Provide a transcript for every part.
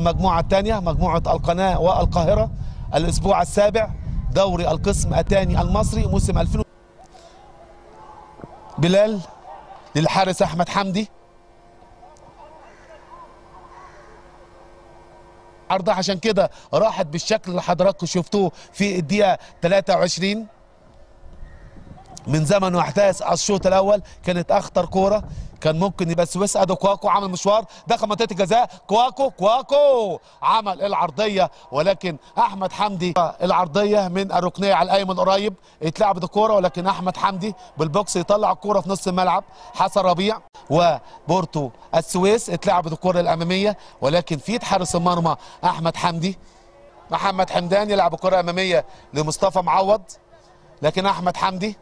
المجموعة الثانية مجموعة القناة والقاهرة، الأسبوع السابع، دوري القسم الثاني المصري موسم 2000. بلال للحارس أحمد حمدي، عرضة عشان كده راحت بالشكل اللي حضراتكم شفتوه في الدقيقة 23 من زمن واحداث الشوط الاول. كانت اخطر كوره كان ممكن يبقى سويس. ادو كواكو عمل مشوار داخل منطقه الجزاء، كواكو عمل العرضيه، ولكن احمد حمدي العرضيه من الركنيه على الايمن قريب، اتلعبت الكوره ولكن احمد حمدي بالبوكس يطلع الكوره في نص الملعب. حسن ربيع وبورتو السويس اتلعبت الكوره الاماميه، ولكن في حارس المرمى احمد حمدي. محمد حمدان يلعب الكوره اماميه لمصطفى معوض، لكن احمد حمدي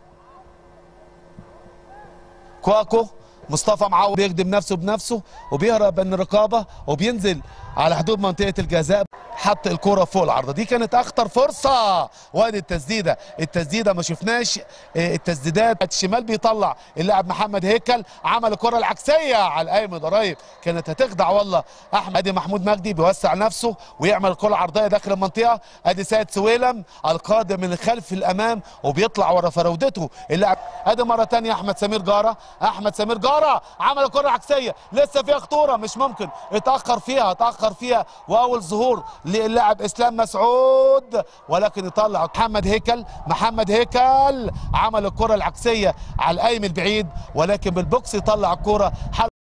كواكو مصطفى معوض بيخدم نفسه بنفسه وبيهرب من الرقابه وبينزل على حدود منطقه الجزاء، حط الكرة فوق العارضه. دي كانت اخطر فرصه. وادي التسديده ما شفناش التسديدات. الشمال بيطلع اللاعب محمد هيكل، عمل الكرة العكسيه على الايمن قريب، كانت هتخدع والله. ادي محمود مجدي بيوسع نفسه ويعمل الكرة العرضيه داخل المنطقه. ادي سيد سويلم القادم من الخلف الامام وبيطلع ورا فراودته اللاعب. ادي مره ثانيه احمد سمير جاره عمل الكرة العكسيه، لسه فيها خطوره مش ممكن، اتاخر فيها واول ظهور للاعب اسلام مسعود، ولكن يطلع محمد هيكل عمل الكرة العكسيه على الايمن البعيد، ولكن بالبوكس يطلع الكرة.